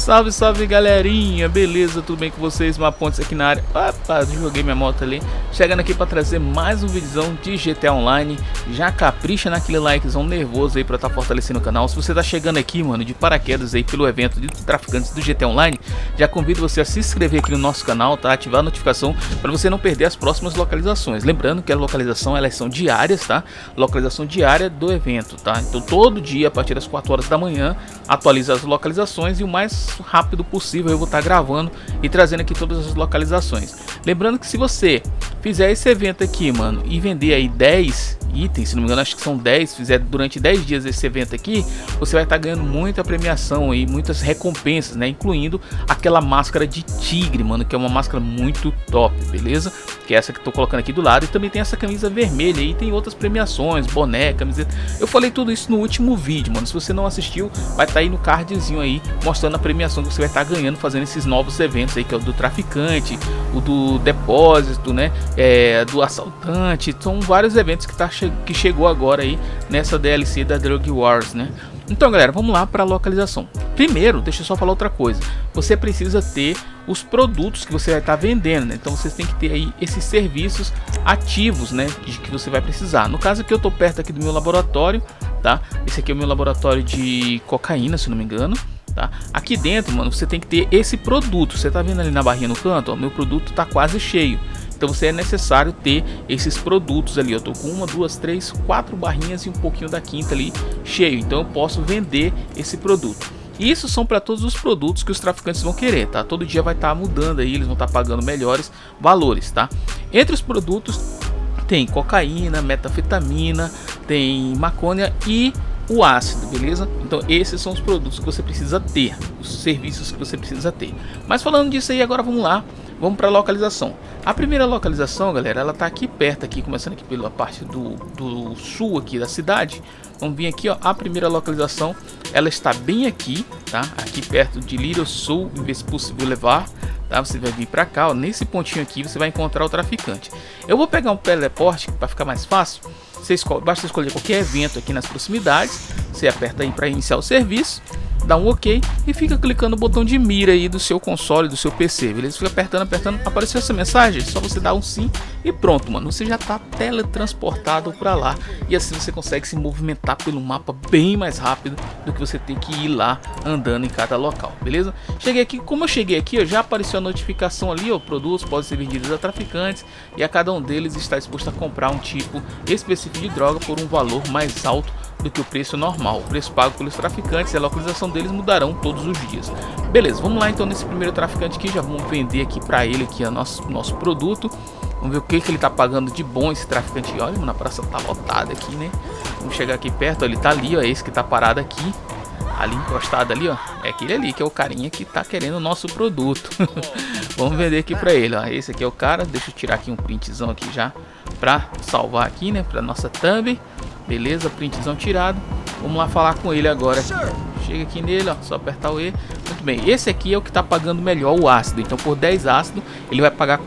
Salve, salve galerinha, beleza? Tudo bem com vocês? Mapontes aqui na área. Opa, joguei minha moto ali. Chegando aqui para trazer mais um vídeozão de GTA Online. Já capricha naquele likezão nervoso aí para estar fortalecendo o canal. Se você tá chegando aqui, mano, de paraquedas aí pelo evento de traficantes do GTA Online, já convido você a se inscrever aqui no nosso canal, tá? Ativar a notificação para você não perder as próximas localizações. Lembrando que a localização, elas são diárias, tá? Localização diária do evento, tá? Então todo dia, a partir das 4 horas da manhã, atualiza as localizações e o mais rápido possível eu vou estar gravando e trazendo aqui todas as localizações. Lembrando que se você fizer esse evento aqui, mano, e vender aí 10 itens, se não me engano acho que são 10, fizer durante 10 dias esse evento aqui, você vai estar ganhando muita premiação e muitas recompensas, né, incluindo aquela máscara de tigre, mano, que é uma máscara muito top, beleza? Que é essa que eu tô colocando aqui do lado, e também tem essa camisa vermelha e tem outras premiações, boné, camiseta. Eu falei tudo isso no último vídeo, mano. Se você não assistiu, vai estar aí no cardzinho aí, mostrando a premiação que você vai estar ganhando fazendo esses novos eventos aí, que é o do traficante, o do depósito, né, do assaltante. São vários eventos que chegou agora aí nessa DLC da Drug Wars, né? Então, galera, vamos lá para a localização. Primeiro, deixa eu só falar outra coisa. Você precisa ter os produtos que você vai estar vendendo, né? Então vocês têm que ter aí esses serviços ativos, né, de que você vai precisar. No caso aqui eu tô perto aqui do meu laboratório, tá? Esse aqui é o meu laboratório de cocaína, se não me engano, tá? Aqui dentro, mano, você tem que ter esse produto. Você tá vendo ali na barrinha no canto, ó, meu produto tá quase cheio. Então você é necessário ter esses produtos ali. Eu tô com 1, 2, 3, 4 barrinhas e um pouquinho da quinta ali cheio. Então eu posso vender esse produto. E isso são para todos os produtos que os traficantes vão querer, tá? Todo dia vai estar mudando aí, eles vão estar pagando melhores valores, tá? Entre os produtos tem cocaína, metanfetamina, tem maconha e o ácido, beleza? Então esses são os produtos que você precisa ter, os serviços que você precisa ter. Mas falando disso aí, agora vamos lá, vamos para a localização. A primeira localização, galera, ela tá aqui perto, aqui, começando aqui pela parte do sul aqui da cidade. Vamos vir aqui, ó, a primeira localização, ela está bem aqui, tá? Aqui perto de Little Sul, Vespucci Boulevard, tá? Você vai vir para cá, ó, nesse pontinho aqui você vai encontrar o traficante. Eu vou pegar um teleporte para ficar mais fácil. Basta escolher qualquer evento aqui nas proximidades. Você aperta aí para iniciar o serviço, dá um OK e fica clicando no botão de mira aí do seu console, do seu PC, beleza? Fica apertando, apareceu essa mensagem, só você dá um sim e pronto, mano. Você já tá teletransportado para lá e assim você consegue se movimentar pelo mapa bem mais rápido do que você ter que ir lá andando em cada local, beleza? Cheguei aqui, como eu cheguei aqui, ó, já apareceu a notificação ali, ó, produtos podem ser vendidos a traficantes e a cada um deles está disposto a comprar um tipo específico de droga por um valor mais alto do que o preço normal. O preço pago pelos traficantes e a localização deles mudarão todos os dias. Beleza, vamos lá então nesse primeiro traficante aqui, já vamos vender aqui para ele aqui a nosso produto. Vamos ver o que ele tá pagando de bom esse traficante. Olha, mano, a praça tá lotada aqui, né? Vamos chegar aqui perto, ó, ele tá ali, ó, esse que tá parado aqui, ali encostado ali, ó, é aquele ali que é o carinha que tá querendo o nosso produto. Vamos vender aqui para ele, ó. Esse aqui é o cara. Deixa eu tirar aqui um printzão aqui já para salvar aqui, né, para nossa thumb. Beleza, printzão tirado. Vamos lá falar com ele agora. Chega aqui nele, ó, só apertar o E. Muito bem, esse aqui é o que tá pagando melhor o ácido. Então por 10 ácido ele vai pagar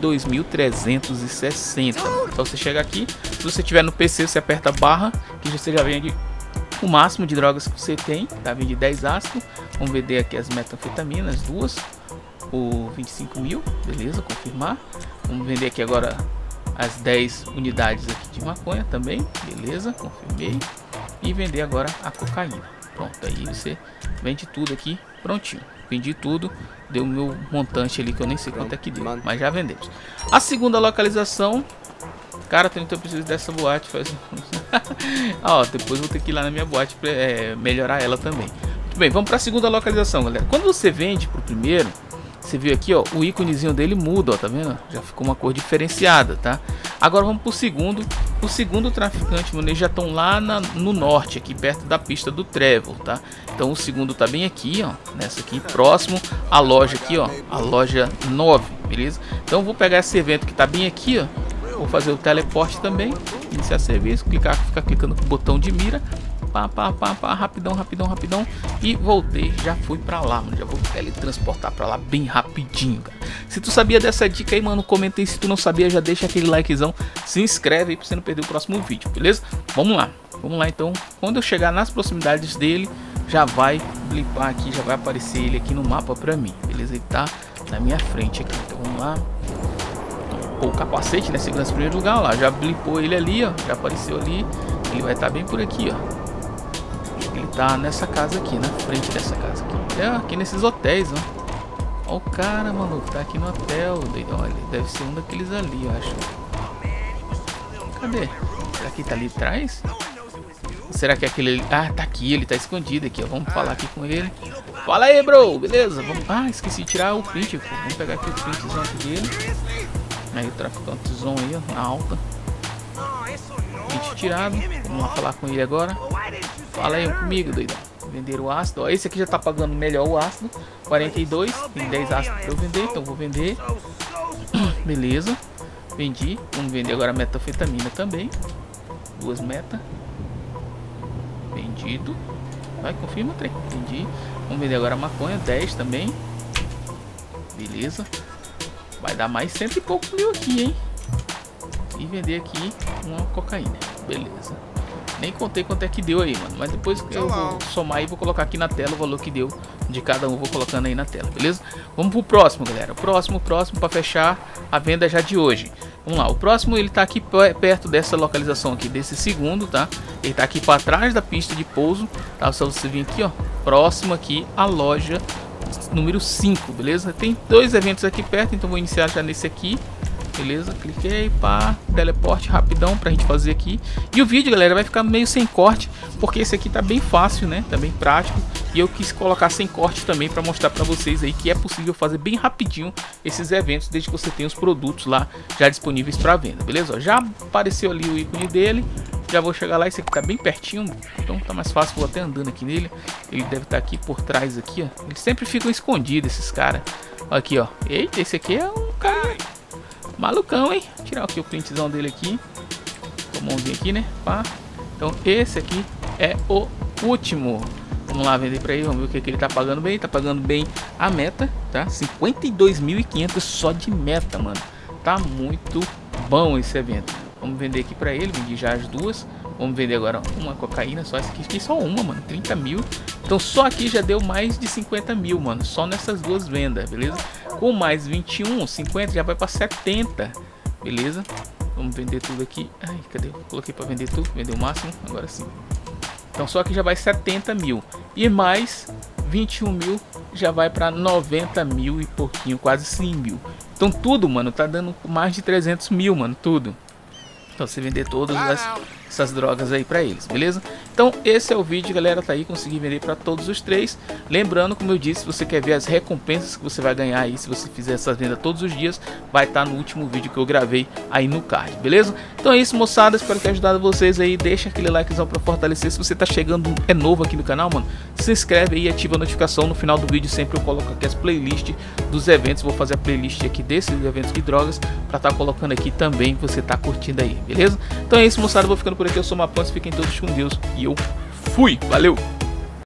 42.360. Então você chega aqui, se você tiver no PC você aperta barra, que você já vende o máximo de drogas que você tem, tá? Vende 10 ácido. Vamos vender aqui as metanfetaminas, duas por 25 mil, beleza, confirmar. Vamos vender aqui agora as 10 unidades aqui de maconha também, beleza, confirmei. E vender agora a cocaína. Pronto, aí você vende tudo aqui, prontinho. Vendi tudo, deu o meu montante ali que eu nem sei quanto é que deu, mas já vendemos. A segunda localização, cara, eu preciso dessa boate, faz ó, depois vou ter que ir lá na minha boate para melhorar ela também. Muito bem, vamos para a segunda localização, galera. Quando você vende pro primeiro, você viu aqui, ó, o íconezinho dele muda, ó, tá vendo? Já ficou uma cor diferenciada, tá? Agora vamos pro segundo. O segundo traficante, mano, eles já estão lá no norte, aqui perto da pista do Trevor, tá? Então o segundo tá bem aqui, ó, nessa aqui, próximo à loja aqui, ó, a loja 9, beleza? Então eu vou pegar esse evento que tá bem aqui, ó, vou fazer o teleporte também, iniciar serviço, ficar clicando com o botão de mira. Rapidão e voltei, já fui pra lá, mano, já vou teletransportar pra lá bem rapidinho, cara. Se tu sabia dessa dica aí, mano, comenta aí. Se tu não sabia, já deixa aquele likezão, se inscreve aí pra você não perder o próximo vídeo, beleza? Vamos lá então, quando eu chegar nas proximidades dele, já vai blipar aqui, já vai aparecer ele aqui no mapa pra mim, beleza? Ele tá na minha frente aqui, então vamos lá. Pô, o capacete, né, segurança em primeiro lugar, lá, já blipou ele ali, ó, já apareceu ali. Ele vai estar bem por aqui, ó. Ele tá nessa casa aqui, na frente dessa casa aqui. É, aqui nesses hotéis, ó. Ó o cara, maluco, tá aqui no hotel, olha, deve ser um daqueles ali, eu acho. Cadê? Será que tá ali atrás? Será que é aquele ali? Ah, tá aqui, ele tá escondido aqui, ó. Vamos falar aqui com ele. Fala aí, bro, beleza? Vamos... Ah, esqueci de tirar o print, pô. Vamos pegar aqui o printzão aqui dele. Aí o traficantezão aí, ó, na alta. Print tirado. Vamos lá falar com ele agora. Fala aí comigo, doidão. Vender o ácido, ó. Esse aqui já tá pagando melhor o ácido. 42, tem 10 ácidos pra eu vender, então vou vender. Beleza. Vendi. Vamos vender agora a metanfetamina também. 2 meta. Vendido. Vai, confirma, trem. Vendi. Vamos vender agora a maconha. 10 também. Beleza. Vai dar mais 100 e poucos mil aqui, hein? E vender aqui uma cocaína. Beleza. Nem contei quanto é que deu aí, mano. Mas depois eu vou somar e vou colocar aqui na tela o valor que deu de cada um. Vou colocando aí na tela, beleza? Vamos pro próximo, galera. Próximo para fechar a venda já de hoje. Vamos lá. O próximo ele tá aqui perto dessa localização aqui, desse segundo, tá? Ele tá aqui para trás da pista de pouso, tá? Só você vir aqui, ó. Próximo aqui a loja número 5, beleza? Tem 2 eventos aqui perto, então vou iniciar já nesse aqui. Beleza, cliquei, pá, teleporte rapidão pra gente fazer aqui. E o vídeo, galera, vai ficar meio sem corte, porque esse aqui tá bem fácil, né? Tá bem prático. E eu quis colocar sem corte também pra mostrar pra vocês aí que é possível fazer bem rapidinho esses eventos, desde que você tenha os produtos lá já disponíveis pra venda, beleza? Ó, já apareceu ali o ícone dele. Já vou chegar lá, esse aqui tá bem pertinho, então tá mais fácil, vou até andando aqui nele. Ele deve estar aqui por trás aqui, ó. Eles sempre ficam escondidos, esses caras. Aqui, ó. Eita, esse aqui é um cara malucão, hein? Vou tirar aqui o printzão dele aqui. Com a mãozinha aqui, né? Pá. Então esse aqui é o último. Vamos lá vender pra ele, vamos ver o que, que ele tá pagando bem. Tá pagando bem a meta, tá? 52.500 só de meta, mano. Tá muito bom esse evento. Vamos vender aqui pra ele, vendi já as 2. Vamos vender agora uma cocaína, só essa aqui, só uma, mano, 30 mil. Então só aqui já deu mais de 50 mil, mano, só nessas 2 vendas, beleza? Com mais 21, 50 já vai pra 70, beleza? Vamos vender tudo aqui. Ai, cadê? Coloquei pra vender tudo, vender o máximo, agora sim. Então só aqui já vai 70 mil. E mais 21 mil já vai pra 90 mil e pouquinho, quase 100 mil. Então tudo, mano, tá dando mais de 300 mil, mano, tudo. Então você vender todas essas drogas aí pra eles, beleza? Então esse é o vídeo, galera, tá aí, consegui vender pra todos os 3. Lembrando, como eu disse, se você quer ver as recompensas que você vai ganhar aí, se você fizer essa venda todos os dias, vai estar no último vídeo que eu gravei aí no card, beleza? Então é isso, moçada, espero ter ajudado vocês aí. Deixa aquele likezão pra fortalecer. Se você tá chegando, é novo aqui no canal, mano, se inscreve aí e ativa a notificação. No final do vídeo sempre eu coloco aqui as playlists dos eventos. Vou fazer a playlist aqui desses eventos de drogas pra tá colocando aqui também, você tá curtindo aí, beleza? Então é isso, moçada, eu vou ficando por aqui. Eu sou o Mapontes, fiquem todos com Deus e eu fui, valeu!